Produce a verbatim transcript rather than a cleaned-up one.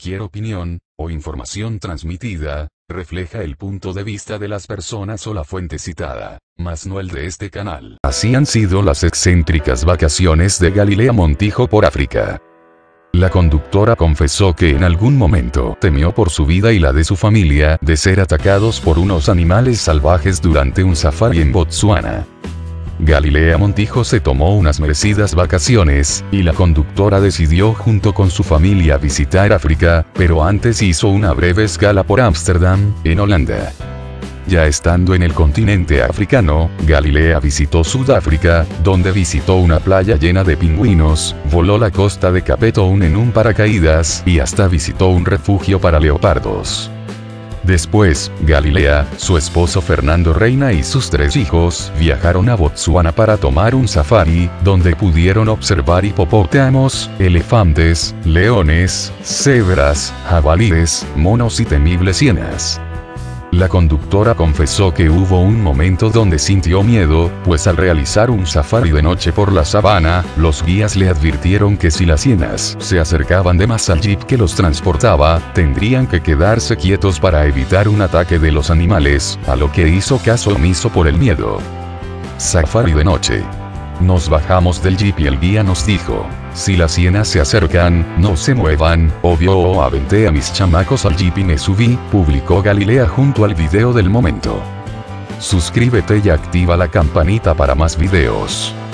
Cualquier opinión, o información transmitida, refleja el punto de vista de las personas o la fuente citada, mas no el de este canal. Así han sido las excéntricas vacaciones de Galilea Montijo por África. La conductora confesó que en algún momento temió por su vida y la de su familia de ser atacados por unos animales salvajes durante un safari en Botsuana. Galilea Montijo se tomó unas merecidas vacaciones, y la conductora decidió junto con su familia visitar África, pero antes hizo una breve escala por Ámsterdam, en Holanda. Ya estando en el continente africano, Galilea visitó Sudáfrica, donde visitó una playa llena de pingüinos, voló la costa de Cape Town en un paracaídas y hasta visitó un refugio para leopardos. Después, Galilea, su esposo Fernando Reina y sus tres hijos viajaron a Botsuana para tomar un safari, donde pudieron observar hipopótamos, elefantes, leones, cebras, jabalíes, monos y temibles hienas. La conductora confesó que hubo un momento donde sintió miedo, pues al realizar un safari de noche por la sabana, los guías le advirtieron que si las hienas se acercaban de más al jeep que los transportaba, tendrían que quedarse quietos para evitar un ataque de los animales, a lo que hizo caso omiso por el miedo. Safari de noche. Nos bajamos del jeep y el guía nos dijo: si las hienas se acercan, no se muevan. Obvio, aventé a mis chamacos al jeep y me subí, publicó Galilea junto al video del momento. Suscríbete y activa la campanita para más videos.